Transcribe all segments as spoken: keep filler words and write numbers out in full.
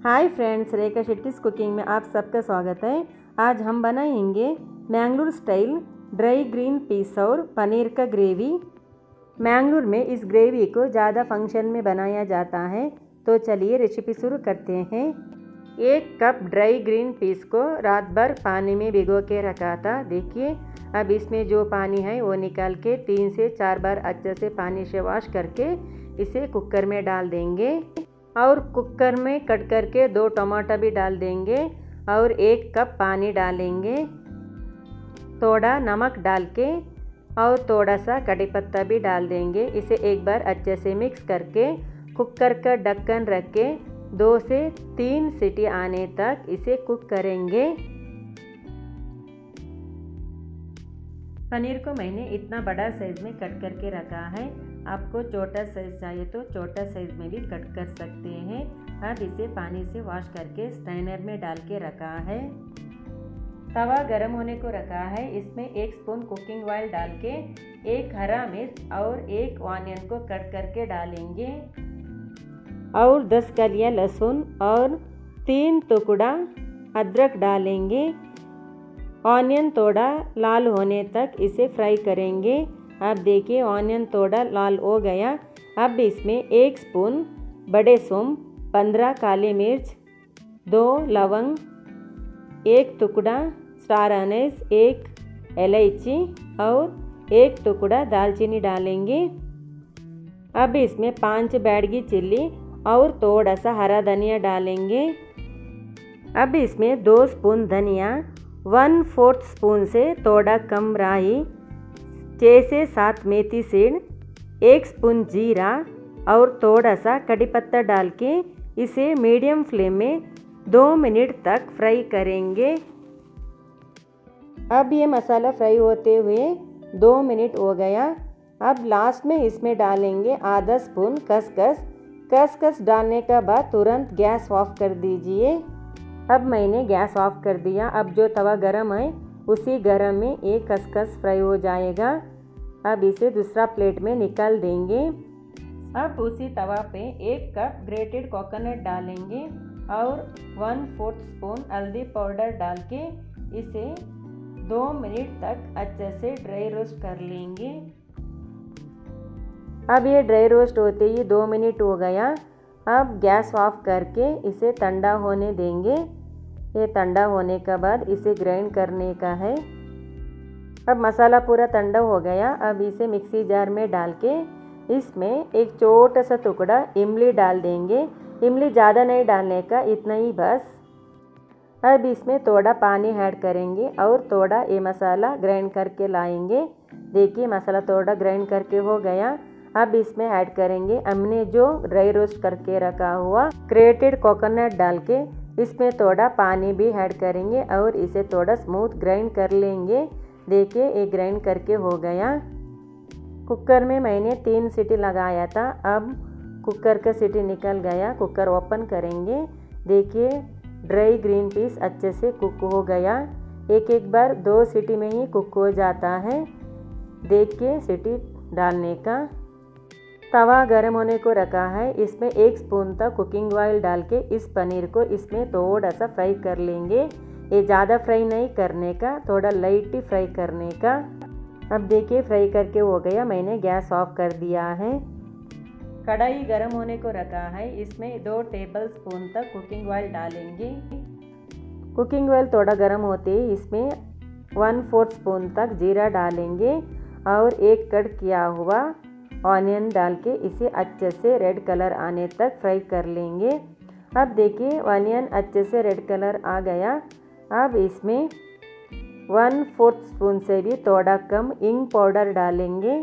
हाय friends, Rekha Shetty's cooking में आप सबका स्वागत है। आज हम बनाएंगे Mangalore style dry green peas और पनीर का ग्रेवी। मैंगलोर में इस ग्रेवी को ज़्यादा फंक्शन में बनाया जाता है, तो चलिए रेसिपी शुरू करते हैं। एक कप ड्राई ग्रीन पीस को रात भर पानी में भिगो के रखा था। देखिए, अब इसमें जो पानी है वो निकाल के तीन से चार बार अच्छे से पानी से वॉश करके इसे कुकर में डाल देंगे और कुकर में कट करके दो टमाटर भी डाल देंगे और एक कप पानी डालेंगे। थोड़ा नमक डाल के और थोड़ा सा कड़ी पत्ता भी डाल देंगे। इसे एक बार अच्छे से मिक्स करके कुकर का ढक्कन रख के दो से तीन सीटी आने तक इसे कुक करेंगे। पनीर को मैंने इतना बड़ा साइज़ में कट करके रखा है। आपको छोटा साइज़ चाहिए तो छोटा साइज़ में भी कट कर सकते हैं। अब इसे पानी से वॉश करके स्ट्रेनर में डाल के रखा है। तवा गरम होने को रखा है। इसमें एक स्पून कुकिंग ऑयल डाल के एक हरा मिर्च और एक ऑनियन को कट करके डालेंगे और दस कलियां लहसुन और तीन टुकड़ा अदरक डालेंगे। ऑनियन थोड़ा लाल होने तक इसे फ्राई करेंगे। अब देखिए, ऑनियन थोड़ा लाल हो गया। अब इसमें एक स्पून बड़े सौंफ, पंद्रह काली मिर्च, दो लवंग, एक टुकड़ा स्टार अनीस, एक इलायची और एक टुकड़ा दालचीनी डालेंगे। अब इसमें पांच बैडगी चिल्ली और थोड़ा सा हरा धनिया डालेंगे। अब इसमें दो स्पून धनिया, वन फोर्थ स्पून से थोड़ा कम राई, छः से सात मेथी सीड, एक स्पून जीरा और थोड़ा सा कड़ी पत्ता डाल के इसे मीडियम फ्लेम में दो मिनट तक फ्राई करेंगे। अब ये मसाला फ्राई होते हुए दो मिनट हो गया। अब लास्ट में इसमें डालेंगे आधा स्पून खसखस। खसखस डालने के बाद तुरंत गैस ऑफ कर दीजिए। अब मैंने गैस ऑफ कर दिया। अब जो तवा गरम है उसी गरम में एक खसखस फ्राई हो जाएगा। अब इसे दूसरा प्लेट में निकाल देंगे। अब उसी तवा पे एक कप ग्रेटेड कोकोनट डालेंगे और वन फोर्थ स्पून हल्दी पाउडर डाल के इसे दो मिनट तक अच्छे से ड्राई रोस्ट कर लेंगे। अब ये ड्राई रोस्ट होते ही दो मिनट हो गया। अब गैस ऑफ करके इसे ठंडा होने देंगे। ये ठंडा होने के बाद इसे ग्राइंड करने का है। अब मसाला पूरा ठंडा हो गया। अब इसे मिक्सी जार में डाल के इसमें एक छोटा सा टुकड़ा इमली डाल देंगे। इमली ज़्यादा नहीं डालने का, इतना ही बस। अब इसमें थोड़ा पानी ऐड करेंगे और थोड़ा ये मसाला ग्राइंड करके लाएंगे। देखिए, मसाला थोड़ा ग्राइंड करके हो गया। अब इसमें ऐड करेंगे हमने जो ड्राई रोस्ट करके रखा हुआ ग्रेटेड कोकोनट डाल के इसमें थोड़ा पानी भी ऐड करेंगे और इसे थोड़ा स्मूथ ग्राइंड कर लेंगे। देखिए, ये ग्राइंड करके हो गया। कुकर में मैंने तीन सीटी लगाया था। अब कुकर का सीटी निकल गया। कुकर ओपन करेंगे। देखिए, ड्राई ग्रीन पीस अच्छे से कुक हो गया। एक एक बार दो सीटी में ही कुक हो जाता है। देखिए, सीटी डालने का तवा गरम होने को रखा है। इसमें एक स्पून तक कुकिंग ऑयल डाल के इस पनीर को इसमें थोड़ा सा फ्राई कर लेंगे। ये ज़्यादा फ्राई नहीं करने का, थोड़ा लाइट ही फ्राई करने का। अब देखिए, फ्राई करके हो गया। मैंने गैस ऑफ कर दिया है। कढ़ाई गरम होने को रखा है। इसमें दो टेबल स्पून तक कुकिंग ऑयल डालेंगे। कुकिंग ऑयल थोड़ा गर्म होते ही इसमें वन फोर्थ स्पून तक जीरा डालेंगे और एक कट किया हुआ ऑनियन डाल के इसे अच्छे से रेड कलर आने तक फ्राई कर लेंगे। अब देखिए, ऑनियन अच्छे से रेड कलर आ गया। अब इसमें वन फोर्थ स्पून से भी थोड़ा कम इंग पाउडर डालेंगे।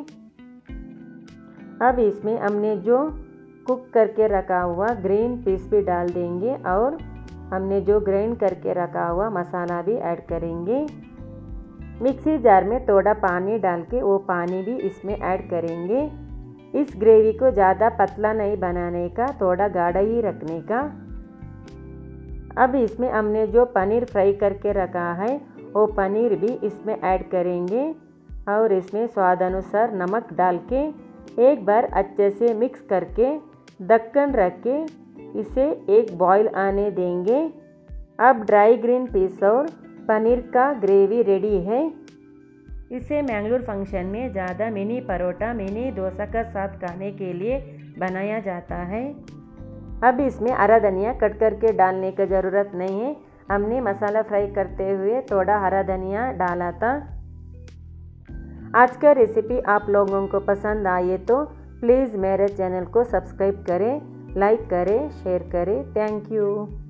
अब इसमें हमने जो कुक करके रखा हुआ ग्रीन पीस भी डाल देंगे और हमने जो ग्राइंड करके रखा हुआ मसाला भी ऐड करेंगे। मिक्सी जार में थोड़ा पानी डाल के वो पानी भी इसमें ऐड करेंगे। इस ग्रेवी को ज़्यादा पतला नहीं बनाने का, थोड़ा गाढ़ा ही रखने का। अब इसमें हमने जो पनीर फ्राई करके रखा है वो पनीर भी इसमें ऐड करेंगे और इसमें स्वाद अनुसार नमक डाल के एक बार अच्छे से मिक्स करके ढक्कन रख के इसे एक बॉईल आने देंगे। अब ड्राई ग्रीन पीस और पनीर का ग्रेवी रेडी है। इसे मैंगलोर फंक्शन में ज़्यादा मिनी परोठा मिनी डोसा का साथ खाने के लिए बनाया जाता है। अब इसमें हरा धनिया कट करके डालने की ज़रूरत नहीं है, हमने मसाला फ्राई करते हुए थोड़ा हरा धनिया डाला था। आज का रेसिपी आप लोगों को पसंद आए तो प्लीज़ मेरे चैनल को सब्सक्राइब करें, लाइक करें, शेयर करें। Thank you.